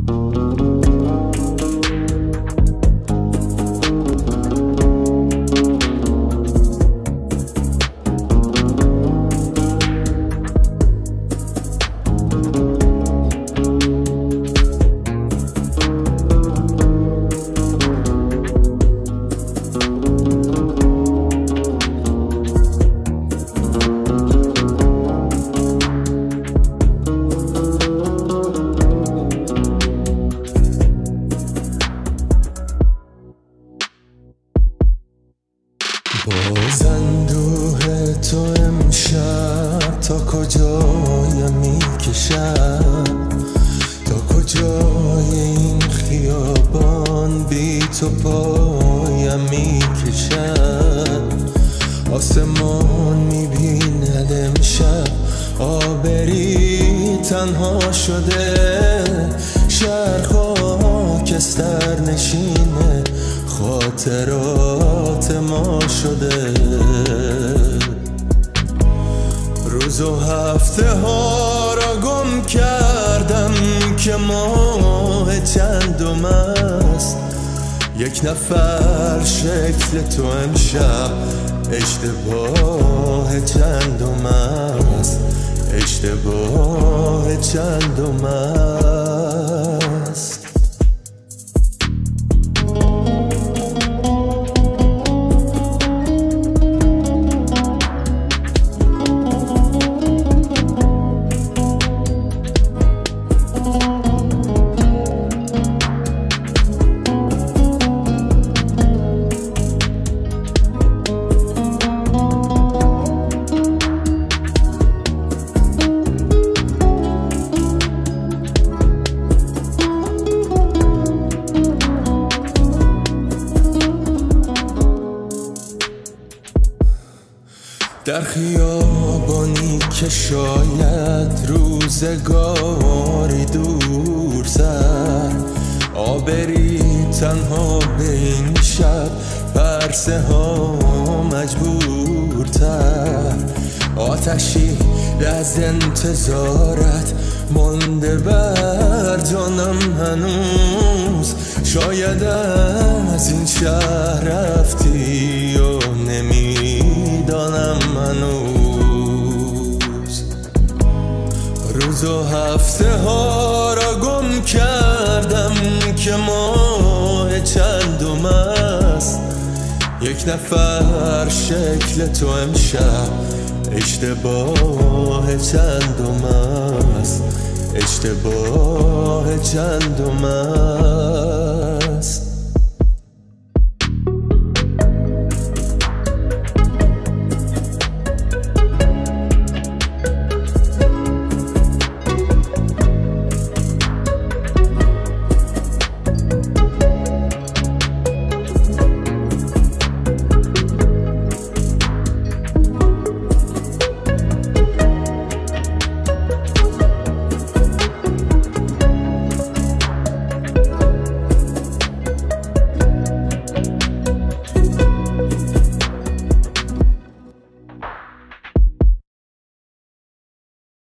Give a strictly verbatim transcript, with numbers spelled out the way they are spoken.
باز اندوه تو امشب تا کجای میکشم، تا کجای این خیابان بی تو پایم میکشم. آسمان میبیند امشب آبری تنها شده، شهر خاکستر نشینه خاطرات ما شده. روز و هفته ها را گم کردم که ماه چندم است. یک نفر شکل تو امشب اشتباه چندم است، اشتباه چندم است. در خیابانی که شاید روزگاری دور سر، آبری تنها به این شب پرسه ها مجبورتر. آتشی از انتظارت مانده بر جانم هنوز، شاید از این شهر رفتی و نمیدانم هنوز. روز و هفته ها را گم کردم که ماه چندم است. یک نفر شکل تو امشب اشتباه چندم است، اشتباه چندم است.